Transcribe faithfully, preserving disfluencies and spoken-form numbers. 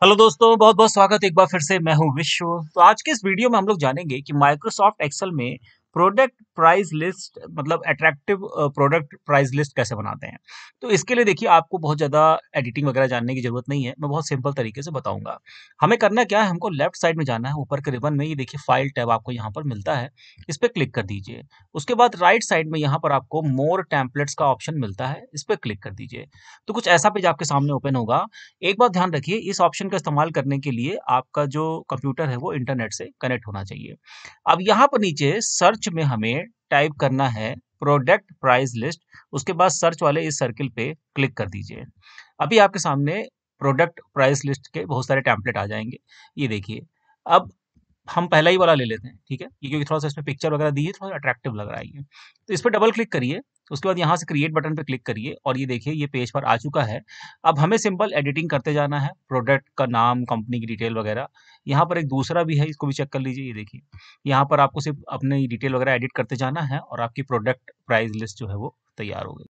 Hello दोस्तों, बहुत बहुत स्वागत है एक बार फिर से। मैं हूं विश्व। तो आज के इस वीडियो में हम लोग जानेंगे कि माइक्रोसॉफ्ट एक्सेल में प्रोडक्ट प्राइस लिस्ट मतलब अट्रैक्टिव प्रोडक्ट प्राइस लिस्ट कैसे बनाते हैं। तो इसके लिए देखिए, आपको बहुत ज़्यादा एडिटिंग वगैरह जानने की ज़रूरत नहीं है। मैं बहुत सिंपल तरीके से बताऊंगा। हमें करना क्या है, हमको लेफ्ट साइड में जाना है। ऊपर के रिबन में ये देखिए फाइल टैब आपको यहाँ पर मिलता है, इस पर क्लिक कर दीजिए। उसके बाद राइट साइड में यहाँ पर आपको मोर टेम्पलेट्स का ऑप्शन मिलता है, इस पर क्लिक कर दीजिए। तो कुछ ऐसा पेज आपके सामने ओपन होगा। एक बात ध्यान रखिए, इस ऑप्शन का इस्तेमाल करने के लिए आपका जो कंप्यूटर है वो इंटरनेट से कनेक्ट होना चाहिए। अब यहाँ पर नीचे सर्च में हमें टाइप करना है प्रोडक्ट प्राइस लिस्ट। उसके बाद सर्च वाले इस सर्किल पे क्लिक कर दीजिए। अभी आपके सामने प्रोडक्ट प्राइस लिस्ट के बहुत सारे टेम्पलेट आ जाएंगे। ये देखिए। अब हम पहला ही वाला ले लेते हैं, ठीक है? ये क्योंकि थोड़ा सा इसमें पिक्चर वगैरह दी है, थोड़ा अट्रैक्टिव लग रहा है ये। तो इस पे डबल क्लिक करिए। उसके बाद यहाँ से क्रिएट बटन पे क्लिक करिए और ये देखिए ये पेज पर आ चुका है। अब हमें सिंपल एडिटिंग करते जाना है, प्रोडक्ट का नाम, कंपनी की डिटेल वगैरह। यहाँ पर एक दूसरा भी है, इसको भी चेक कर लीजिए। ये देखिए, यहाँ पर आपको सिर्फ अपनी डिटेल वगैरह एडिट करते जाना है और आपकी प्रोडक्ट प्राइस लिस्ट जो है वो तैयार हो गई।